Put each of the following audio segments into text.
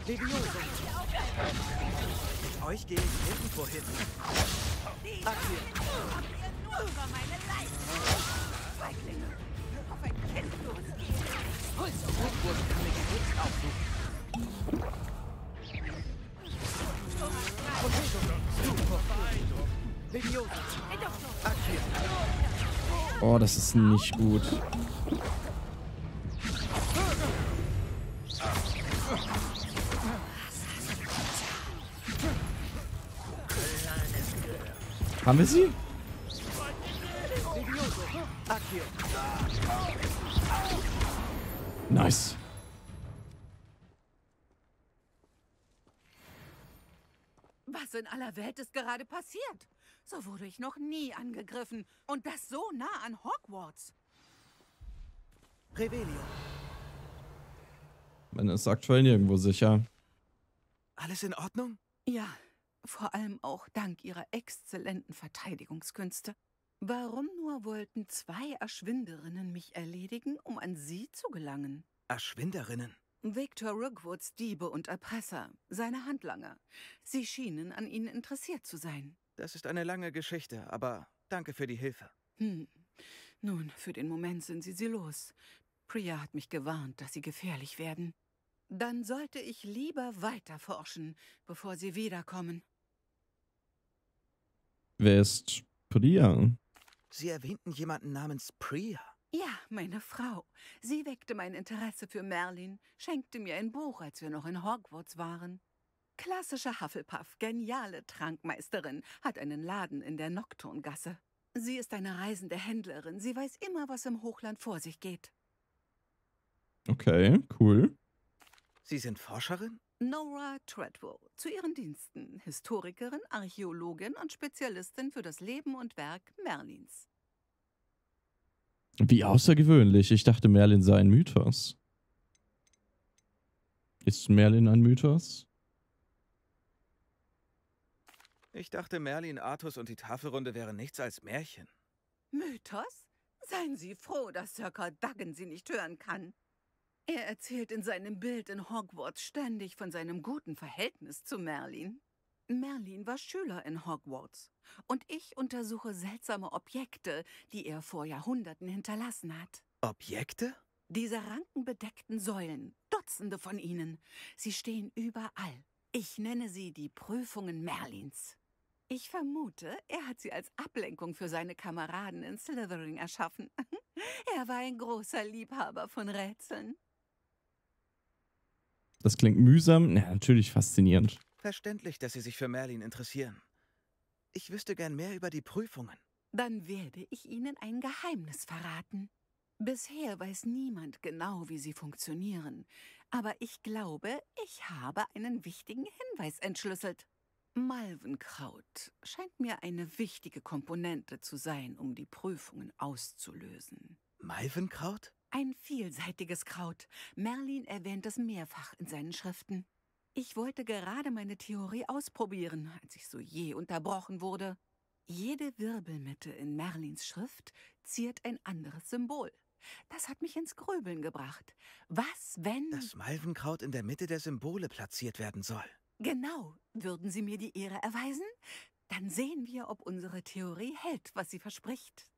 Levioso. Mit euch gehe ich nirgendwo hin. Akio. Nur über meine Leiche. Feiglinge. Auf ein Kind losgehen. Unser Hochburg kann mich nicht aufsuchen. Levioso. Akio. Oh, das ist nicht gut. Haben wir sie? Levioso. Akio. Nice. Was in aller Welt ist gerade passiert? So wurde ich noch nie angegriffen. Und das so nah an Hogwarts. Revelio. Man ist aktuell nirgendwo sicher. Alles in Ordnung? Ja, vor allem auch dank ihrer exzellenten Verteidigungskünste. Warum nur wollten 2 Erschwinderinnen mich erledigen, um an sie zu gelangen? Erschwinderinnen. Victor Roogwoods Diebe und Erpresser, seine Handlanger. Sie schienen an ihnen interessiert zu sein. Das ist eine lange Geschichte, aber danke für die Hilfe. Nun, für den Moment sind sie los. Priya hat mich gewarnt, dass sie gefährlich werden. Dann sollte ich lieber weiter forschen, bevor sie wiederkommen. Wer ist Priya? Sie erwähnten jemanden namens Priya. Ja, meine Frau. Sie weckte mein Interesse für Merlin, schenkte mir ein Buch, als wir noch in Hogwarts waren. Klassische Hufflepuff, geniale Trankmeisterin, hat einen Laden in der Nocturngasse. Sie ist eine reisende Händlerin. Sie weiß immer, was im Hochland vor sich geht. Okay, cool. Sie sind Forscherin? Nora Treadwell, zu ihren Diensten. Historikerin, Archäologin und Spezialistin für das Leben und Werk Merlins. Wie außergewöhnlich. Ich dachte, Merlin sei ein Mythos. Ist Merlin ein Mythos? Ich dachte, Merlin, Artus und die Tafelrunde wären nichts als Märchen. Mythos? Seien Sie froh, dass Sir Cadogan Sie nicht hören kann. Er erzählt in seinem Bild in Hogwarts ständig von seinem guten Verhältnis zu Merlin. Merlin war Schüler in Hogwarts. Und ich untersuche seltsame Objekte, die er vor Jahrhunderten hinterlassen hat. Objekte? Diese rankenbedeckten Säulen, Dutzende von ihnen. Sie stehen überall. Ich nenne sie die Prüfungen Merlins. Ich vermute, er hat sie als Ablenkung für seine Kameraden in Slytherin erschaffen. Er war ein großer Liebhaber von Rätseln. Das klingt mühsam. Ja, natürlich faszinierend. Verständlich, dass Sie sich für Merlin interessieren. Ich wüsste gern mehr über die Prüfungen. Dann werde ich Ihnen ein Geheimnis verraten. Bisher weiß niemand genau, wie sie funktionieren. Aber ich glaube, ich habe einen wichtigen Hinweis entschlüsselt. Malvenkraut scheint mir eine wichtige Komponente zu sein, um die Prüfungen auszulösen. Malvenkraut? Ein vielseitiges Kraut. Merlin erwähnt es mehrfach in seinen Schriften. Ich wollte gerade meine Theorie ausprobieren, als ich so jäh unterbrochen wurde. Jede Wirbelmitte in Merlins Schrift ziert ein anderes Symbol. Das hat mich ins Grübeln gebracht. Was, wenn... Das Malvenkraut in der Mitte der Symbole platziert werden soll. Genau. Würden Sie mir die Ehre erweisen? Dann sehen wir, ob unsere Theorie hält, was sie verspricht.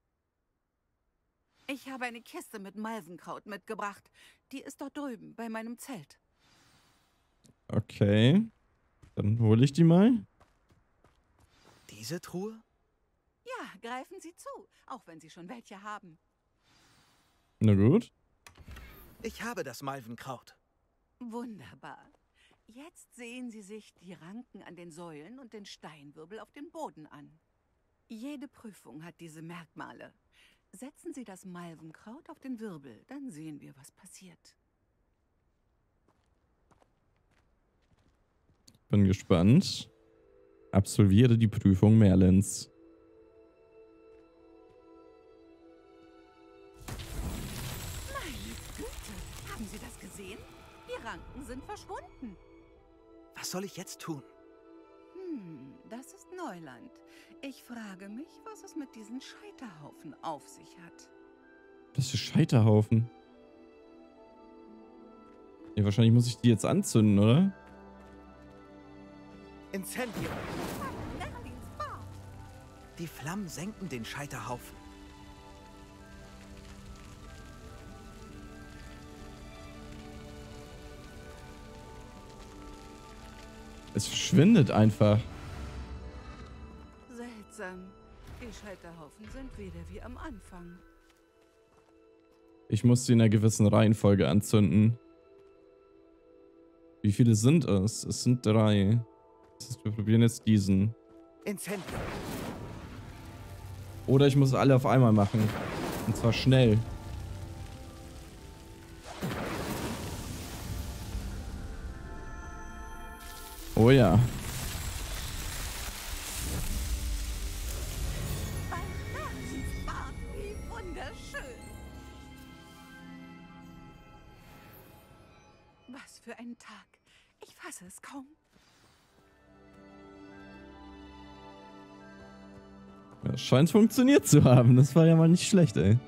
Ich habe eine Kiste mit Malvenkraut mitgebracht. Die ist dort drüben, bei meinem Zelt. Okay. Dann hole ich die mal. Diese Truhe? Ja, greifen Sie zu, auch wenn Sie schon welche haben. Na gut. Ich habe das Malvenkraut. Wunderbar. Jetzt sehen Sie sich die Ranken an den Säulen und den Steinwirbel auf dem Boden an. Jede Prüfung hat diese Merkmale. Setzen Sie das Malvenkraut auf den Wirbel, dann sehen wir, was passiert. Bin gespannt. Absolviere die Prüfung Merlins. Meine Güte, haben Sie das gesehen? Die Ranken sind verschwunden. Was soll ich jetzt tun? Das ist Neuland. Ich frage mich, was es mit diesen Scheiterhaufen auf sich hat. Das ist Scheiterhaufen. Ja, wahrscheinlich muss ich die jetzt anzünden, oder? Incendio. Merlins Bart. Die Flammen senken den Scheiterhaufen. Es verschwindet einfach. Seltsam. Die Scheiterhaufen sind wieder wie am Anfang. Ich muss sie in einer gewissen Reihenfolge anzünden. Wie viele sind es? Es sind 3. Das heißt, wir probieren jetzt diesen. Incendio. Oder ich muss alle auf einmal machen. Und zwar schnell. Oh ja. Bei Merlins Bart, wie wunderschön. Was für ein Tag. Ich fasse es kaum. Ja, scheint funktioniert zu haben. Das war ja mal nicht schlecht, ey.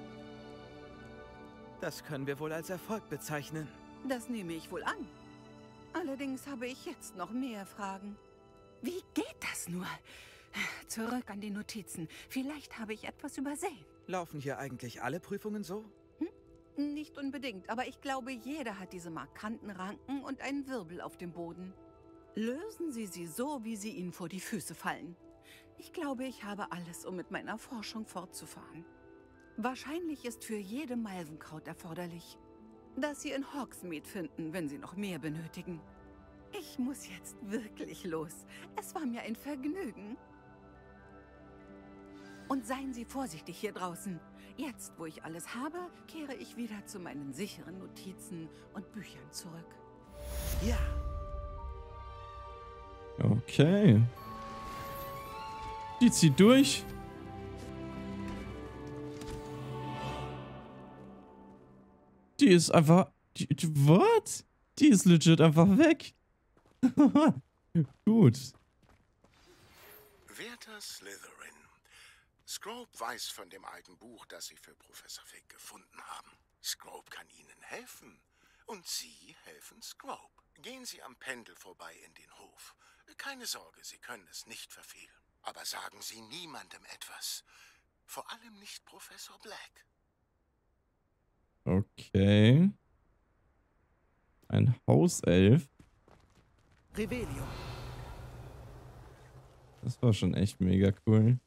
Das können wir wohl als Erfolg bezeichnen. Das nehme ich wohl an. Allerdings habe ich jetzt noch mehr Fragen. Wie geht das nur? Zurück an die Notizen. Vielleicht habe ich etwas übersehen. Laufen hier eigentlich alle Prüfungen so? Nicht unbedingt, aber ich glaube, jeder hat diese markanten Ranken und einen Wirbel auf dem Boden. Lösen Sie sie so, wie sie Ihnen vor die Füße fallen. Ich glaube, ich habe alles, um mit meiner Forschung fortzufahren. Wahrscheinlich ist für jede Malvenkraut erforderlich, das Sie in Hogsmeade finden, wenn Sie noch mehr benötigen. Ich muss jetzt wirklich los. Es war mir ein Vergnügen. Und seien Sie vorsichtig hier draußen. Jetzt, wo ich alles habe, kehre ich wieder zu meinen sicheren Notizen und Büchern zurück. Ja. Okay. Die zieht durch. Die ist einfach... What? Die ist legit einfach weg. Gut. Werter Slytherin, Scrope weiß von dem alten Buch, das Sie für Professor Fig gefunden haben. Scrope kann Ihnen helfen. Und Sie helfen Scrope. Gehen Sie am Pendel vorbei in den Hof. Keine Sorge, Sie können es nicht verfehlen. Aber sagen Sie niemandem etwas. Vor allem nicht Professor Black. Okay. Ein Hauself. Revelio. Das war schon echt mega cool.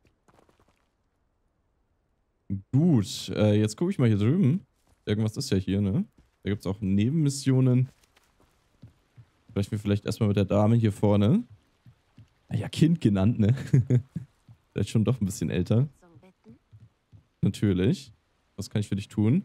Gut, jetzt gucke ich mal hier drüben. Irgendwas ist ja hier, ne? Da gibt es auch Nebenmissionen. Sprechen wir vielleicht erstmal mit der Dame hier vorne. Ah ja, Kind genannt, ne? Vielleicht schon doch ein bisschen älter. Natürlich. Was kann ich für dich tun?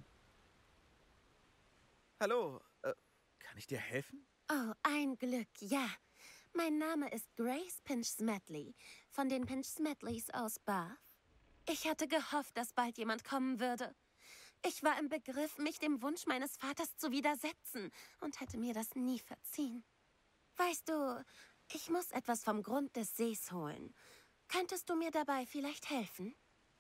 Hallo, kann ich dir helfen? Oh, ein Glück, ja. Mein Name ist Grace Pinch-Smedley von den Pinch-Smedleys aus Bath. Ich hatte gehofft, dass bald jemand kommen würde. Ich war im Begriff, mich dem Wunsch meines Vaters zu widersetzen und hätte mir das nie verziehen. Weißt du, ich muss etwas vom Grund des Sees holen. Könntest du mir dabei vielleicht helfen?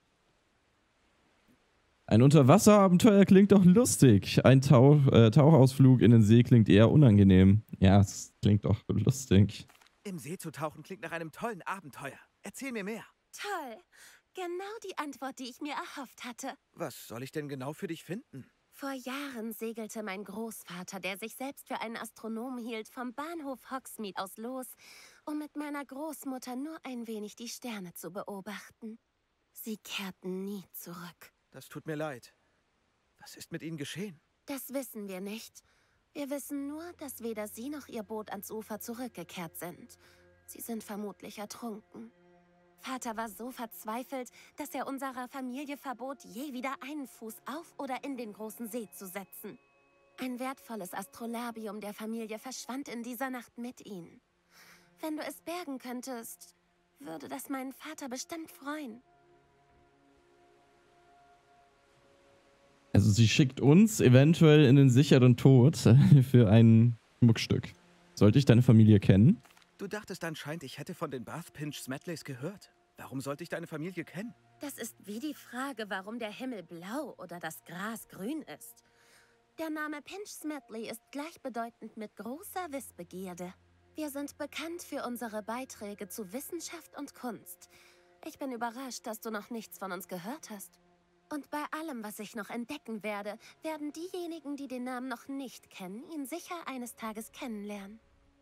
Ein Unterwasserabenteuer klingt doch lustig. Ein Tauchausflug in den See klingt eher unangenehm. Ja, es klingt doch lustig. Im See zu tauchen klingt nach einem tollen Abenteuer. Erzähl mir mehr. Toll. Genau die Antwort, die ich mir erhofft hatte. Was soll ich denn genau für dich finden? Vor Jahren segelte mein Großvater, der sich selbst für einen Astronomen hielt, vom Bahnhof Hogsmeade aus los, um mit meiner Großmutter nur ein wenig die Sterne zu beobachten. Sie kehrten nie zurück. Das tut mir leid. Was ist mit ihnen geschehen? Das wissen wir nicht. Wir wissen nur, dass weder sie noch ihr Boot ans Ufer zurückgekehrt sind. Sie sind vermutlich ertrunken. Vater war so verzweifelt, dass er unserer Familie verbot, je wieder einen Fuß auf oder in den großen See zu setzen. Ein wertvolles Astrolabium der Familie verschwand in dieser Nacht mit ihnen. Wenn du es bergen könntest, würde das meinen Vater bestimmt freuen. Also sie schickt uns eventuell in den sicheren Tod für ein Schmuckstück. Sollte ich deine Familie kennen? Du dachtest anscheinend, ich hätte von den Bath Pinch-Smedleys gehört. Warum sollte ich deine Familie kennen? Das ist wie die Frage, warum der Himmel blau oder das Gras grün ist. Der Name Pinch Smedley ist gleichbedeutend mit großer Wissbegierde. Wir sind bekannt für unsere Beiträge zu Wissenschaft und Kunst. Ich bin überrascht, dass du noch nichts von uns gehört hast. Und bei allem, was ich noch entdecken werde, werden diejenigen, die den Namen noch nicht kennen, ihn sicher eines Tages kennenlernen.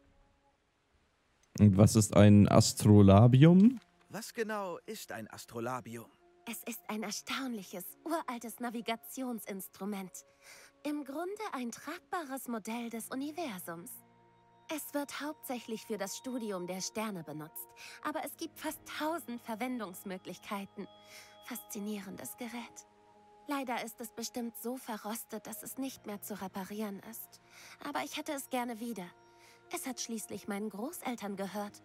Und was ist ein Astrolabium? Was genau ist ein Astrolabium? Es ist ein erstaunliches, uraltes Navigationsinstrument. Im Grunde ein tragbares Modell des Universums. Es wird hauptsächlich für das Studium der Sterne benutzt, aber es gibt fast 1000 Verwendungsmöglichkeiten. Faszinierendes Gerät. Leider ist es bestimmt so verrostet, dass es nicht mehr zu reparieren ist. Aber ich hätte es gerne wieder. Es hat schließlich meinen Großeltern gehört.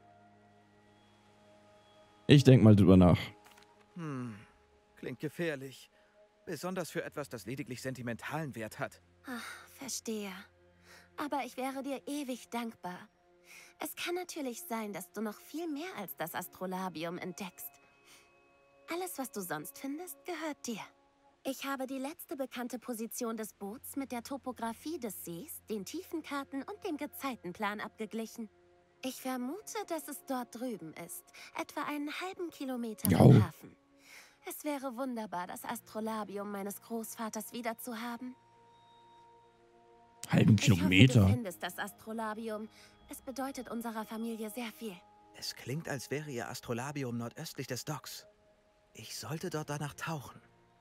Ich denk mal drüber nach. Klingt gefährlich. Besonders für etwas, das lediglich sentimentalen Wert hat. Ach, verstehe. Aber ich wäre dir ewig dankbar. Es kann natürlich sein, dass du noch viel mehr als das Astrolabium entdeckst. Alles, was du sonst findest, gehört dir. Ich habe die letzte bekannte Position des Boots mit der Topographie des Sees, den Tiefenkarten und dem Gezeitenplan abgeglichen. Ich vermute, dass es dort drüben ist, etwa einen halben Kilometer vom Hafen. Es wäre wunderbar, das Astrolabium meines Großvaters wiederzuhaben. Halben Kilometer? Ich hoffe, du findest das Astrolabium. Es bedeutet unserer Familie sehr viel. Es klingt, als wäre ihr Astrolabium nordöstlich des Docks. Ich sollte dort danach tauchen.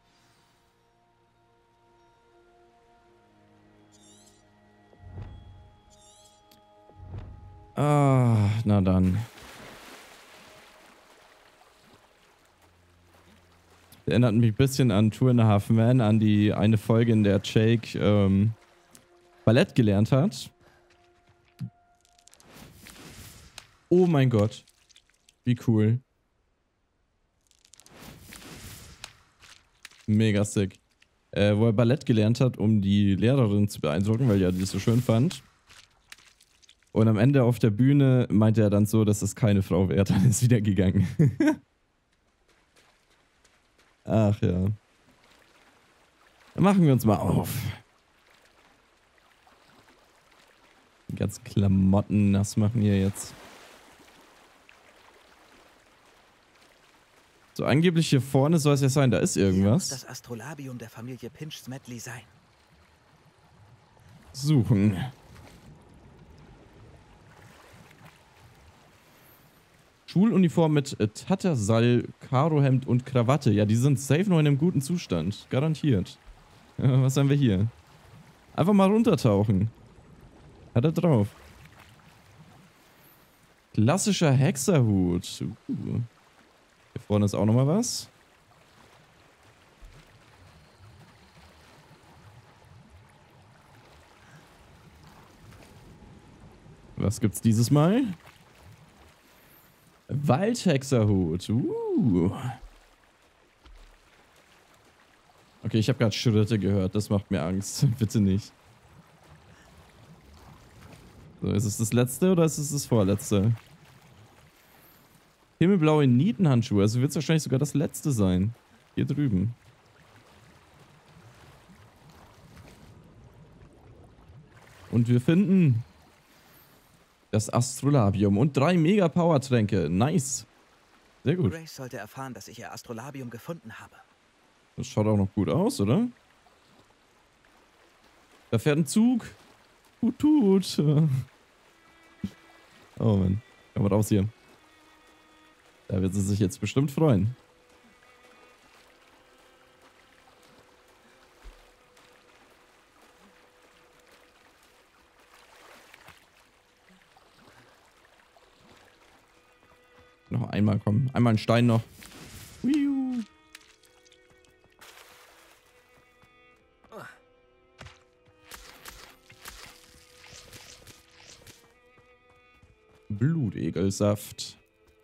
Ah, na dann. Erinnert mich ein bisschen an Two and a Half Men, an die eine Folge, in der Jake Ballett gelernt hat. Oh mein Gott. Wie cool. Mega sick. Wo er Ballett gelernt hat, um die Lehrerin zu beeindrucken, weil er die so schön fand. Und am Ende auf der Bühne meinte er dann so, dass es keine Frau wäre. Dann ist wieder gegangen. Ach ja. Dann machen wir uns mal auf. Die ganzen Klamotten nass machen hier jetzt. So, angeblich hier vorne soll es ja sein, da ist Hier muss irgendwas. das Astrolabium der Familie Pinch Smedley sein. Suchen. Schuluniform mit Tattersall, Karohemd und Krawatte. Ja, die sind safe noch in einem guten Zustand. Garantiert. Ja, was haben wir hier? Einfach mal runtertauchen. Hat er drauf. Klassischer Hexerhut. Hier vorne ist auch nochmal was. Was gibt's dieses Mal? Waldhexerhut. Okay, ich habe gerade Schritte gehört. Das macht mir Angst. Bitte nicht. So, ist es das letzte oder ist es das vorletzte? Himmelblaue Nietenhandschuhe. Also wird es wahrscheinlich sogar das letzte sein. Hier drüben. Und wir finden das Astrolabium und 3 Mega-Power-Tränke. Nice. Sehr gut. Grace sollte erfahren, dass ich ihr Astrolabium gefunden habe. Das schaut auch noch gut aus, oder? Da fährt ein Zug. Tut. Oh Mann. Komm mal raus hier. Da wird sie sich jetzt bestimmt freuen. Noch einmal, komm. Einmal ein Stein noch. Wiu. Blutegelsaft.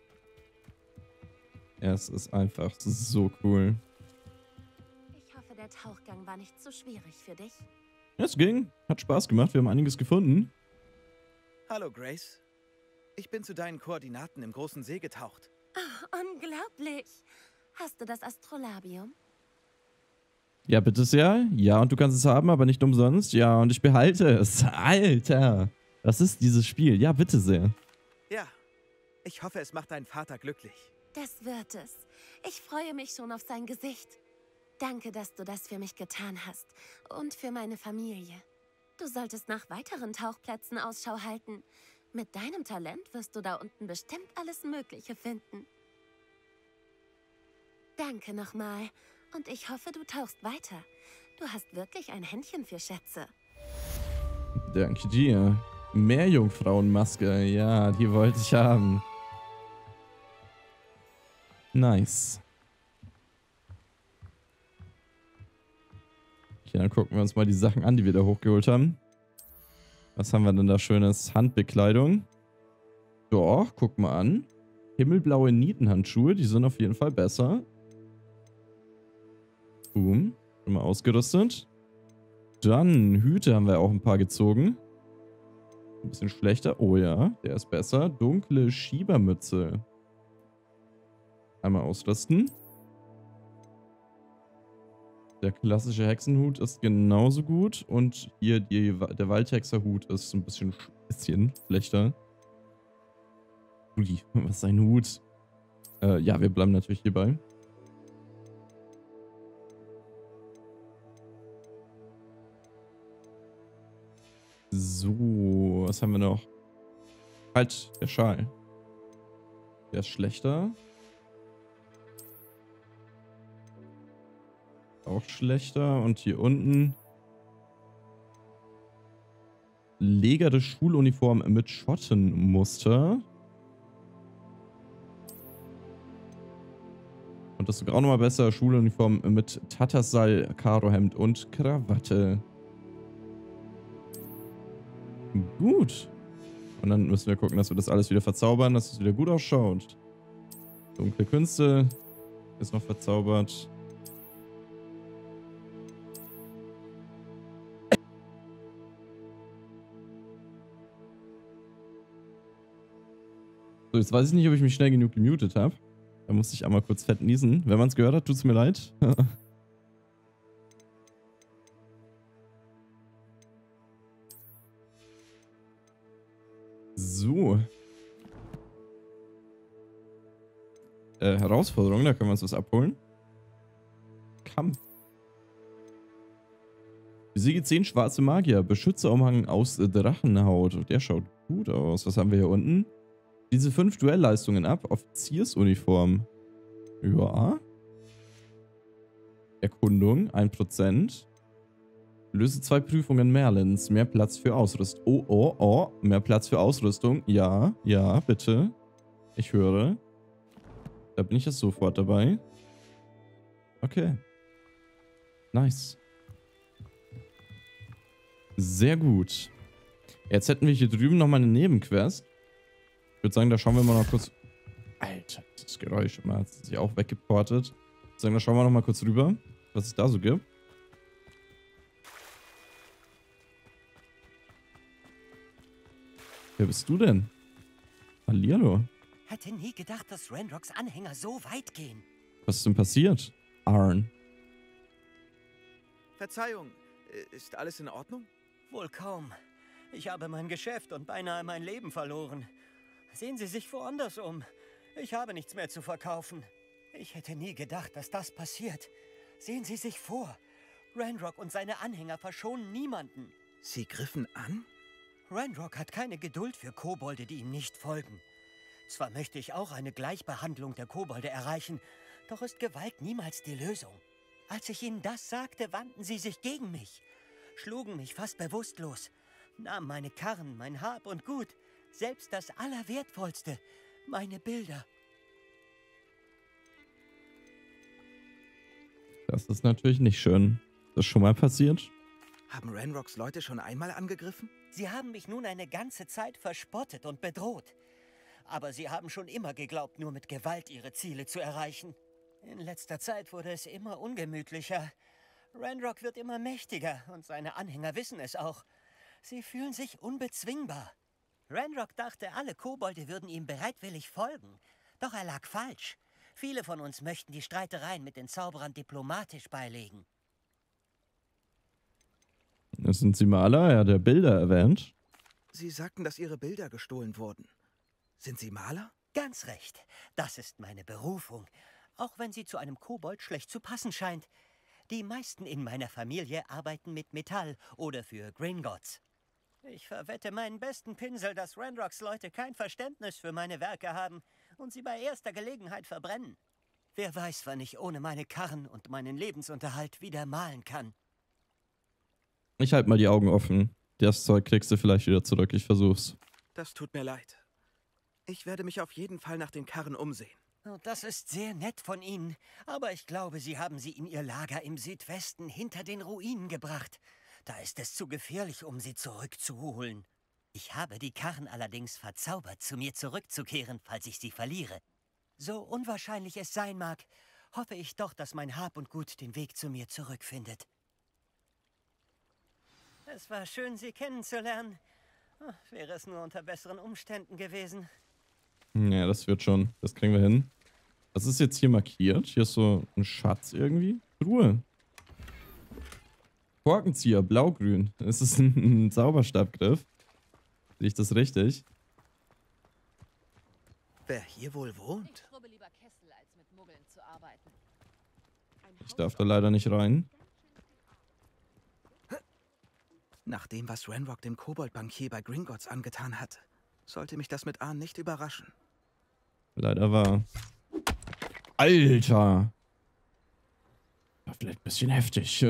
Es ist einfach so cool. Ich hoffe, der Tauchgang war nicht zu schwierig für dich. Es ging. Hat Spaß gemacht. Wir haben einiges gefunden. Hallo, Grace. Ich bin zu deinen Koordinaten im großen See getaucht. Oh, unglaublich. Hast du das Astrolabium? Ja, bitte sehr. Ja, und du kannst es haben, aber nicht umsonst. Ja, und ich behalte es. Alter, was ist dieses Spiel? Ja, bitte sehr. Ja, ich hoffe, es macht deinen Vater glücklich. Das wird es. Ich freue mich schon auf sein Gesicht. Danke, dass du das für mich getan hast. Und für meine Familie. Du solltest nach weiteren Tauchplätzen Ausschau halten. Mit deinem Talent wirst du da unten bestimmt alles Mögliche finden. Danke nochmal. Und ich hoffe, du tauchst weiter. Du hast wirklich ein Händchen für Schätze. Danke dir. Meerjungfrauenmaske. Ja, die wollte ich haben. Nice. Okay, dann gucken wir uns mal die Sachen an, die wir da hochgeholt haben. Was haben wir denn da schönes? Handbekleidung. Doch, guck mal an. Himmelblaue Nietenhandschuhe, die sind auf jeden Fall besser. Boom. Schon mal ausgerüstet. Dann Hüte haben wir auch ein paar gezogen. Ein bisschen schlechter. Oh ja, der ist besser. Dunkle Schiebermütze. Einmal ausrüsten. Der klassische Hexenhut ist genauso gut. Und hier der Waldhexerhut ist ein bisschen schlechter. Ui, was ist ein Hut? Ja, wir bleiben natürlich hierbei. So, was haben wir noch? Halt, der Schal. Der ist schlechter. Auch schlechter. Und hier unten. Legere Schuluniform mit Schottenmuster. Und das ist sogar auch nochmal besser. Schuluniform mit Tattersall, Karohemd und Krawatte. Gut. Und dann müssen wir gucken, dass wir das alles wieder verzaubern, dass es wieder gut ausschaut. Dunkle Künste ist noch verzaubert. So, jetzt weiß ich nicht, ob ich mich schnell genug gemutet habe. Da musste ich einmal kurz fett niesen. Wenn man es gehört hat, tut es mir leid. So. Herausforderung, da können wir uns was abholen. Kampf. Besiege 10 schwarze Magier. Beschützerumhang aus Drachenhaut. Der schaut gut aus. Was haben wir hier unten? Diese 5 Duellleistungen ab. Offiziersuniform. Ja. Erkundung, 1%. Löse 2 Prüfungen Merlins. Mehr Platz für Ausrüstung. Oh. Mehr Platz für Ausrüstung. Ja, bitte. Ich höre. Da bin ich jetzt sofort dabei. Okay. Nice. Sehr gut. Jetzt hätten wir hier drüben nochmal eine Nebenquest. Ich würde sagen, da schauen wir mal noch kurz... Alter, das Geräusch immer hat sich auch weggeportet. Ich würde sagen, da schauen wir noch mal kurz rüber, was es da so gibt. Wer bist du denn? Hallihallo. Hätte nie gedacht, dass Ranrocks Anhänger so weit gehen. Was ist denn passiert, Arn? Verzeihung, ist alles in Ordnung? Wohl kaum. Ich habe mein Geschäft und beinahe mein Leben verloren. Sehen Sie sich woanders um. Ich habe nichts mehr zu verkaufen. Ich hätte nie gedacht, dass das passiert. Sehen Sie sich vor. Ranrock und seine Anhänger verschonen niemanden. Sie griffen an? Ranrock hat keine Geduld für Kobolde, die ihm nicht folgen. Zwar möchte ich auch eine Gleichbehandlung der Kobolde erreichen, doch ist Gewalt niemals die Lösung. Als ich ihnen das sagte, wandten sie sich gegen mich, schlugen mich fast bewusstlos, nahmen meine Karren, mein Hab und Gut, selbst das Allerwertvollste, meine Bilder. Das ist natürlich nicht schön. Ist das schon mal passiert? Haben Ranrocks Leute schon einmal angegriffen? Sie haben mich nun eine ganze Zeit verspottet und bedroht. Aber sie haben schon immer geglaubt, nur mit Gewalt ihre Ziele zu erreichen. In letzter Zeit wurde es immer ungemütlicher. Ranrock wird immer mächtiger und seine Anhänger wissen es auch. Sie fühlen sich unbezwingbar. Ranrock dachte, alle Kobolde würden ihm bereitwillig folgen. Doch er lag falsch. Viele von uns möchten die Streitereien mit den Zauberern diplomatisch beilegen. Sind Sie Maler? Er hat ja Bilder erwähnt. Sie sagten, dass Ihre Bilder gestohlen wurden. Sind Sie Maler? Ganz recht. Das ist meine Berufung. Auch wenn sie zu einem Kobold schlecht zu passen scheint. Die meisten in meiner Familie arbeiten mit Metall oder für Gringotts. Ich verwette meinen besten Pinsel, dass Ranrocks Leute kein Verständnis für meine Werke haben und sie bei erster Gelegenheit verbrennen. Wer weiß, wann ich ohne meine Karren und meinen Lebensunterhalt wieder malen kann. Ich halte mal die Augen offen. Das Zeug kriegst du vielleicht wieder zurück. Ich versuch's. Das tut mir leid. Ich werde mich auf jeden Fall nach den Karren umsehen. Das ist sehr nett von Ihnen, aber ich glaube, Sie haben sie in Ihr Lager im Südwesten hinter den Ruinen gebracht. Da ist es zu gefährlich, um sie zurückzuholen. Ich habe die Karren allerdings verzaubert, zu mir zurückzukehren, falls ich sie verliere. So unwahrscheinlich es sein mag, hoffe ich doch, dass mein Hab und Gut den Weg zu mir zurückfindet. Es war schön, Sie kennenzulernen. Wäre es nur unter besseren Umständen gewesen. Ja, das wird schon. Das kriegen wir hin. Was ist jetzt hier markiert? Hier ist so ein Schatz irgendwie. Truhe. Korkenzieher, blau-grün. Das ist ein Zauberstabgriff. Sehe ich das richtig? Wer hier wohl wohnt? Ich probe lieber Kessel, als mit Muggeln zu arbeiten. Ich darf da leider nicht rein. Nach dem, was Ranrock dem Koboldbankier bei Gringotts angetan hat, sollte mich das mit Ahn nicht überraschen. Leider war. Alter! War vielleicht ein bisschen heftig.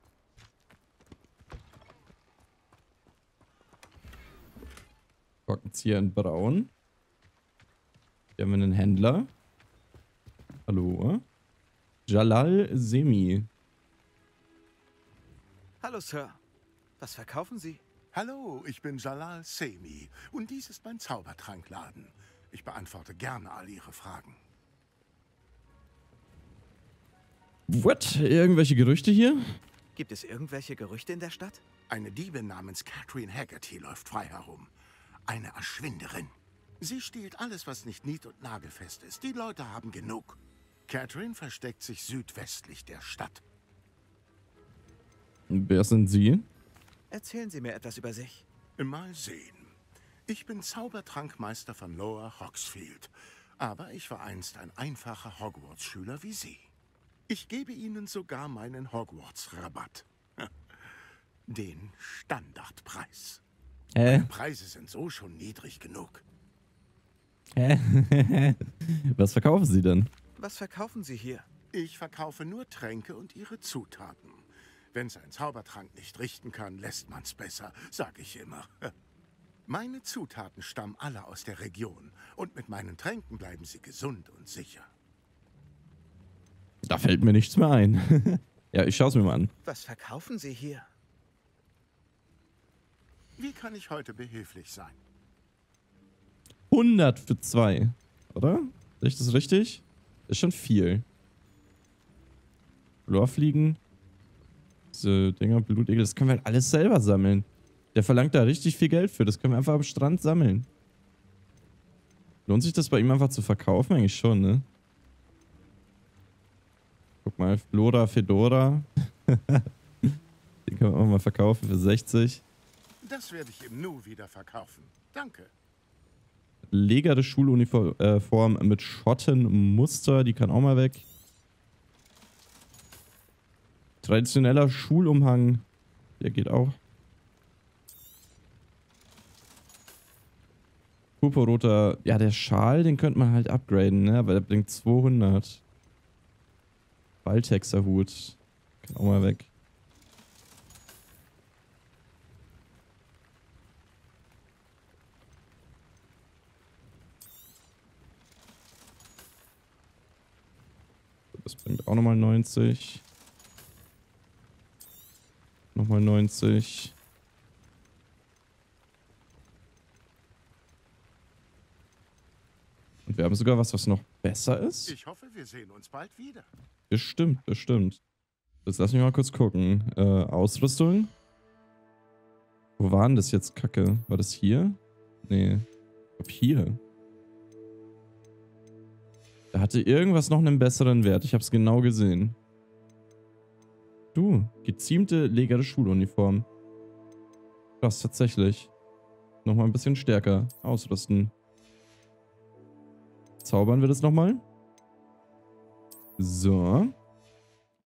Korkenzieher in braun. Hier haben wir einen Händler. Hallo? Jalal Semi. Hallo, Sir. Was verkaufen Sie? Hallo, ich bin Jalal Semi und dies ist mein Zaubertrankladen. Ich beantworte gerne all Ihre Fragen. What? Irgendwelche Gerüchte hier? Gibt es irgendwelche Gerüchte in der Stadt? Eine Diebin namens Catherine Haggerty läuft frei herum. Eine Erschwinderin. Sie stiehlt alles, was nicht nied- und nagelfest ist. Die Leute haben genug. Catherine versteckt sich südwestlich der Stadt. Wer sind Sie? Erzählen Sie mir etwas über sich. Mal sehen. Ich bin Zaubertrankmeister von Lower Hogsfield. Aber ich war einst ein einfacher Hogwarts-Schüler wie Sie. Ich gebe Ihnen sogar meinen Hogwarts-Rabatt. Den Standardpreis. Meine Preise sind so schon niedrig genug. Was verkaufen Sie denn? Was verkaufen Sie hier? Ich verkaufe nur Tränke und ihre Zutaten. Wenn's ein Zaubertrank nicht richten kann, lässt man's besser, sag ich immer. Meine Zutaten stammen alle aus der Region und mit meinen Tränken bleiben sie gesund und sicher. Da fällt mir nichts mehr ein. Ja, ich schaue es mir mal an. Was verkaufen Sie hier? Wie kann ich heute behilflich sein? 100 für 2, oder? Sehe ich das richtig? Ist schon viel. Florfliegen. Diese Dinger, Blutegel, das können wir halt alles selber sammeln. Der verlangt da richtig viel Geld für. Das können wir einfach am Strand sammeln. Lohnt sich das bei ihm einfach zu verkaufen? Eigentlich schon, ne? Guck mal, Flora Fedora. Den können wir auch mal verkaufen für 60. Das werde ich im Nu wieder verkaufen. Danke. Legere Schuluniform mit Schottenmuster, die kann auch mal weg. Traditioneller Schulumhang, der geht auch. Purpurroter, ja, der Schal, den könnte man halt upgraden, ne? Aber der bringt 200. Balltexer Hut, kann auch mal weg. Das bringt auch nochmal 90. Nochmal 90. Und wir haben sogar was noch besser ist. Ich hoffe, wir sehen uns bald wieder. Bestimmt, bestimmt. Jetzt lass mich mal kurz gucken. Ausrüstung. Wo war denn das jetzt, Kacke? War das hier? Nee. Ich glaub hier. Da hatte irgendwas noch einen besseren Wert. Ich hab's genau gesehen. Du, geziemte legere Schuluniform. Krass, tatsächlich. Nochmal ein bisschen stärker ausrüsten. Zaubern wir das nochmal. So.